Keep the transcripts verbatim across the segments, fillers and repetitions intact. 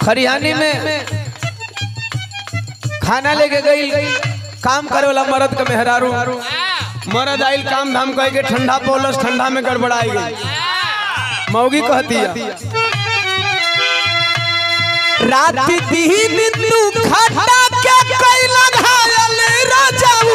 खरियानी में खाना लेके गई काम करे वाला मर्द का मेहरारू मर्द आइल काम धाम कह के ठंडा पोलस ठंडा में गड़बड़ाई गई। मौगी कहती है रात दिन तू खटा के कोई लगायल राजाऊ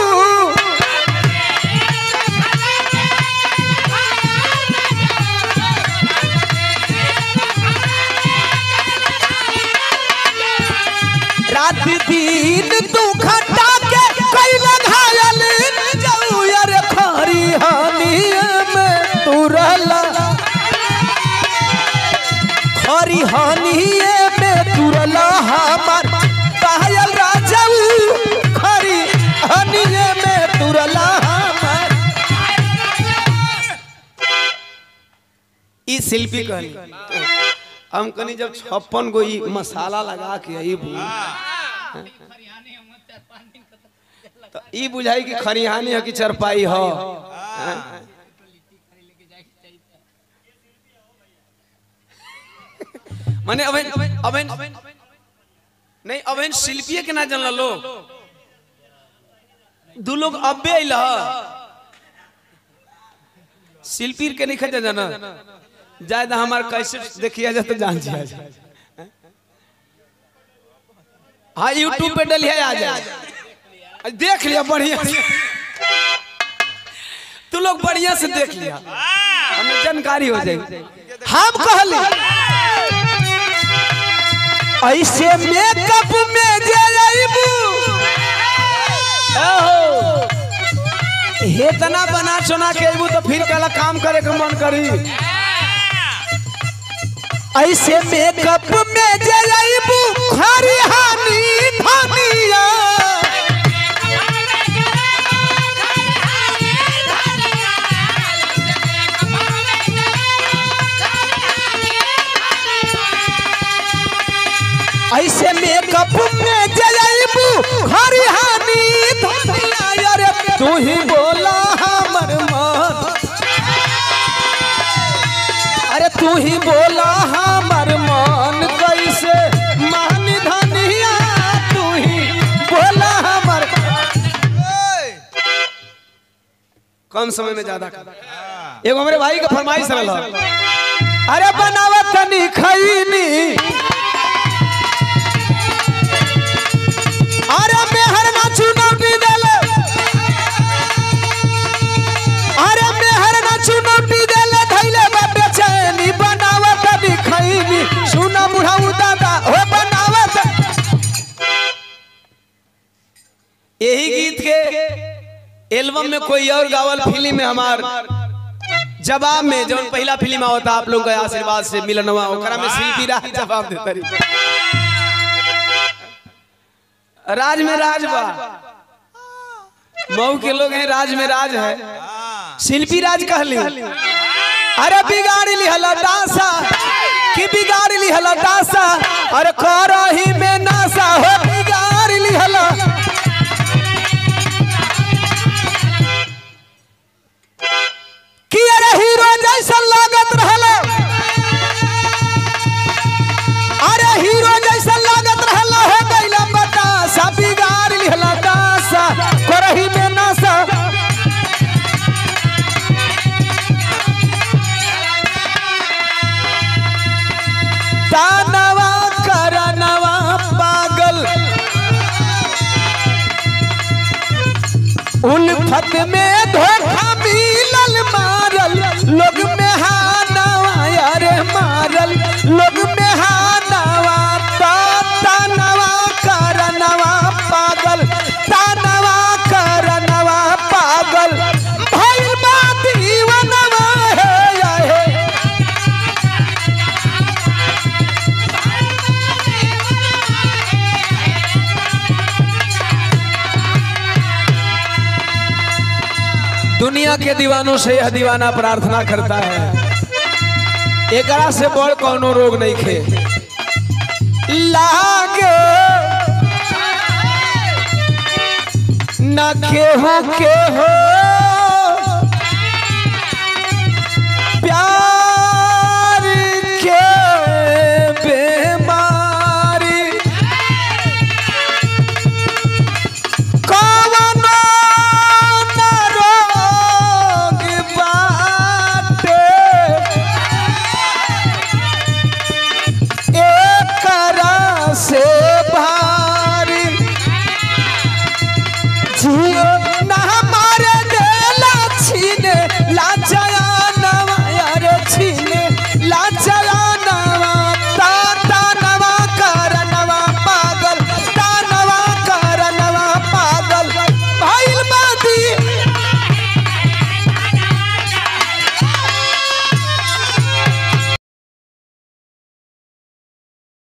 रात दिन तू खटा के कोई लगायल जाऊ यार खरी हानी में तू रहला खरी हानी में तू रहला हमार पायल राजाऊ खरी हानी में तू रहला हमार। ई शिल्पी कहनी हम कनी जब छप्पन गो मसाला लगा के आई तो ई बुझाई कि खरिहानी है कि चरपाई हो। माने अबेन अबेन नहीं अबेन शिल्पी के ना जानला लो दू लोग अबे आइला शिल्पी के नहीं खजा जाना ज्यादा हमार कैसे देखिए जाए तो जान जाए। हाँ यूट्यूब पे डलिए आ जाए देख लिया बढ़िया तू लोग बढ़िया से देख लिया हमें जानकारी हो जाए। हम कहले ऐसे मेकअप में जाइबू हेतना बना चुना के आइबू तो फिर कला काम करे के मन करी। ऐसे मेकअप में जाइबू खरिहानी धनिया ऐसे मेकअप में जाइबू खरिहानी धनिया यार तू ही बोला हमर मन अरे तू ही बोला हमर मन कैसे मान धनिया तू ही बोला हमर कम समय में ज्यादा एगो हमारे भाई का फरमाइश रहल अरे बनावत तनी खैनी अरे मेहर ना चुनौती देले अरे मेहर ना चुनौती देले धैले बाटे चैनी बनावत दिखैनी सुना बुढ़ाऊ दादा हो बनावत। यही गीत के एल्बम में कोई और गावल फिल्म में हमार जवाब में जब पहला फिल्म होता आप लोग के आशीर्वाद से मिलनवा ओकरा में शिल्पी राज जवाब देता रही राज में राज बा मऊ के लोग हैं राज में राज है शिल्पी राज कहली अरे बिगाड़ ली हला दासा कि बिगाड़ ली हला दासा अरे करही में नासा हो बिगाड़ ली हला कि अरे हीरो जैसा लागत रहला अरे हीरो जैसा लागत रहला हो गइला बतासा बिगाड़ ली हला दासा करही में नासा। तानवा करनवा पागल उल्फत में धोखा मिलल मारल लोग में हानवा यारे मारल लोग में हानवा तानवा करनवा पागल तानवा करनवा पागल भइल बा दीवानवा हे हे दुनिया के दीवानों से यह दीवाना प्रार्थना करता है एकरा से बड़ कोनो रोग नहीं खे लागे न केहू के हो